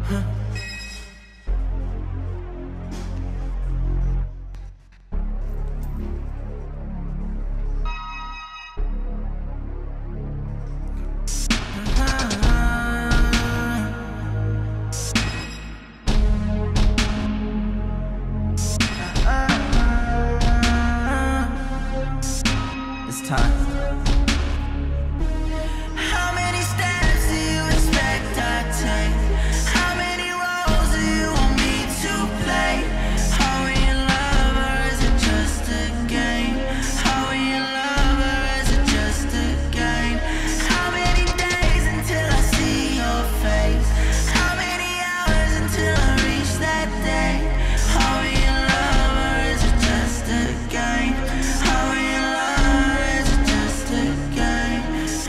It's time. How many steps do you expect I take? How many roles do you want me to play? Are we in love or is it just a game? Are we in love or is it just a game? How many days until I see your face? How many hours until I reach that day? Are we in love or is it just a game? Are we in love or is it just a game?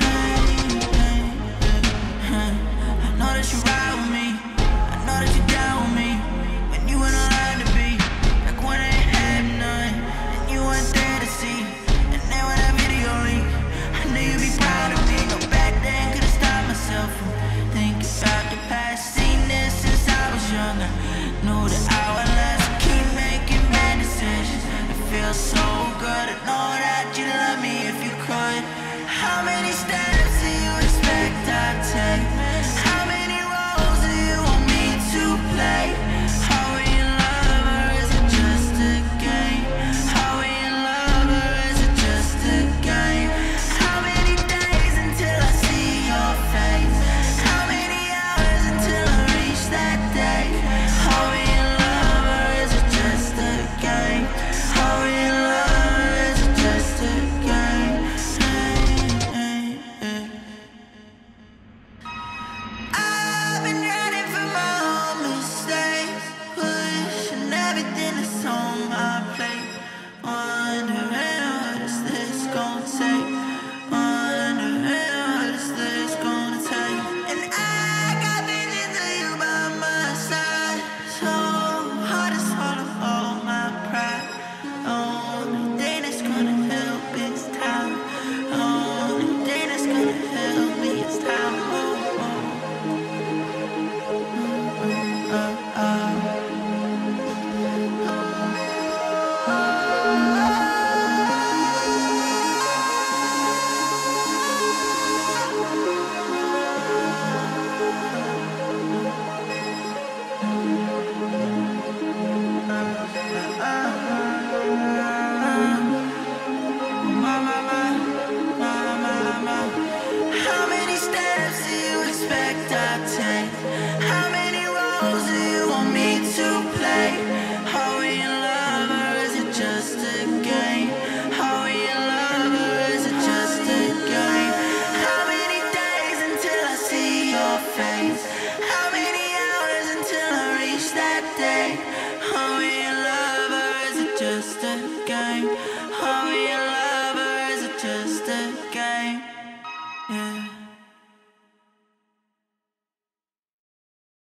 I know that you ride with me, I know that you down with me. When you weren't allowed to be, like when I ain't had none, and you weren't there to see. And then when that video leaked, I knew you'd be proud of me. No, back then couldn't stop myself from thinking about the past. Seen this since I was young, I knew that I would last. Keep making bad decisions, it feels so good. I know that you love me if you could. How many steps do you expect I take? How many roles do you want me to play? Are we in love or is it just a game? Are we in love or is it just a game? How many days until I see your face? How many hours until I reach that day? Are we in love or is it just a game? Are we in love or is it just a game? I've been running from my own mistakes, pushing everything that's on my plate, wondering what is this gonna take, wondering what is this gonna take. And I got visions of you by my side, so hard to swallow all my pride. Only thing that's gonna help is time. Only thing that's gonna help me is time. How many steps do you expect I take? How many roles do you want me to play? Are we in love or is it just a game? Are we in love or is it just a game? How many days until I see your face? How many hours until I reach that day? Are we